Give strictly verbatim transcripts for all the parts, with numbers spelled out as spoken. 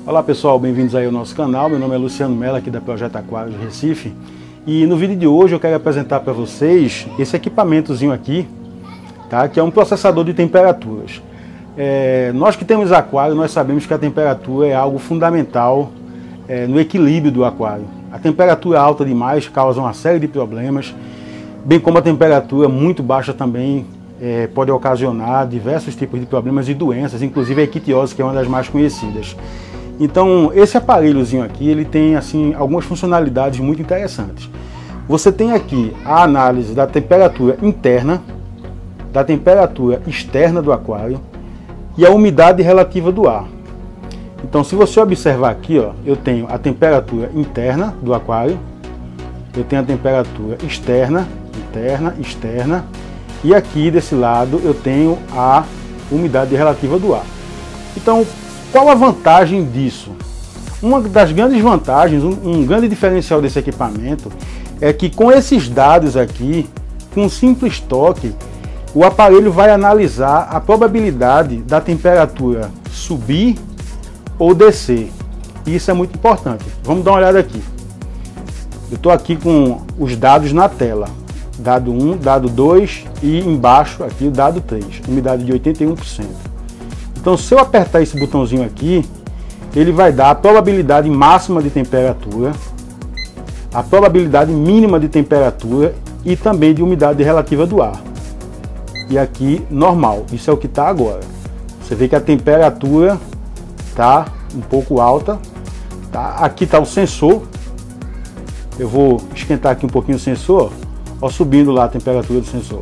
Olá pessoal, bem-vindos aí ao nosso canal. Meu nome é Luciano Mello, aqui da Projeto Aquário de Recife. E no vídeo de hoje eu quero apresentar para vocês esse equipamentozinho aqui, tá? Que é um processador de temperaturas. É, nós que temos aquário, nós sabemos que a temperatura é algo fundamental é, no equilíbrio do aquário. A temperatura alta demais causa uma série de problemas, bem como a temperatura muito baixa também é, pode ocasionar diversos tipos de problemas e doenças, inclusive a ictiosi, que é uma das mais conhecidas. Então, esse aparelhozinho aqui, ele tem assim algumas funcionalidades muito interessantes. Você tem aqui a análise da temperatura interna, da temperatura externa do aquário e a umidade relativa do ar. Então, se você observar aqui, ó, eu tenho a temperatura interna do aquário, eu tenho a temperatura externa, interna, externa, e aqui desse lado eu tenho a umidade relativa do ar. Então, qual a vantagem disso? Uma das grandes vantagens, um, um grande diferencial desse equipamento é que com esses dados aqui, com um simples toque, o aparelho vai analisar a probabilidade da temperatura subir ou descer. E isso é muito importante. Vamos dar uma olhada aqui. Eu estou aqui com os dados na tela. Dado um, dado dois e embaixo aqui o dado três. Umidade de oitenta e um por cento. Então, se eu apertar esse botãozinho aqui, ele vai dar a probabilidade máxima de temperatura, a probabilidade mínima de temperatura e também de umidade relativa do ar. E aqui, normal. Isso é o que está agora. Você vê que a temperatura está um pouco alta. Tá? Aqui está o sensor. Eu vou esquentar aqui um pouquinho o sensor, ó, subindo lá a temperatura do sensor.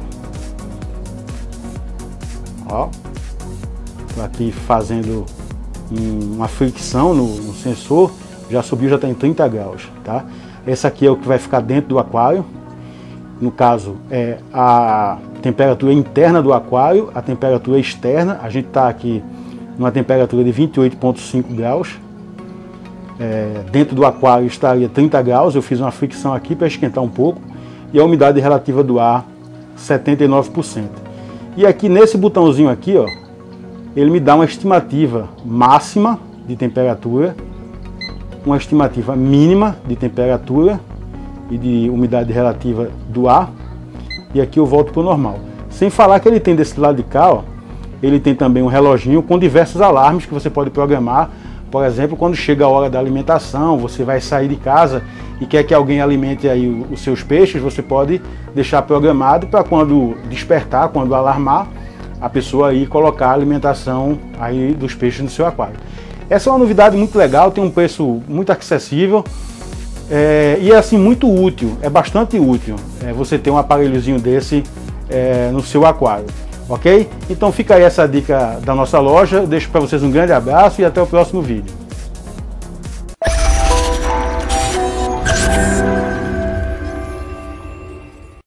Ó. Aqui fazendo uma fricção no, no sensor, já subiu, já está em trinta graus, tá? Esse aqui é o que vai ficar dentro do aquário. No caso, é a temperatura interna do aquário, a temperatura externa. A gente está aqui numa temperatura de vinte e oito vírgula cinco graus. É, dentro do aquário estaria trinta graus. Eu fiz uma fricção aqui para esquentar um pouco. E a umidade relativa do ar, setenta e nove por cento. E aqui nesse botãozinho aqui, ó, ele me dá uma estimativa máxima de temperatura, uma estimativa mínima de temperatura e de umidade relativa do ar, e aqui eu volto para o normal. Sem falar que ele tem desse lado de cá, ó, ele tem também um reloginho com diversos alarmes que você pode programar. Por exemplo, quando chega a hora da alimentação, você vai sair de casa e quer que alguém alimente aí os seus peixes, você pode deixar programado para quando despertar, quando alarmar, a pessoa aí colocar a alimentação aí dos peixes no seu aquário. Essa é uma novidade muito legal, tem um preço muito acessível é, e é assim muito útil, é bastante útil é, você ter um aparelhozinho desse é, no seu aquário, ok? Então fica aí essa dica da nossa loja, eu deixo para vocês um grande abraço e até o próximo vídeo.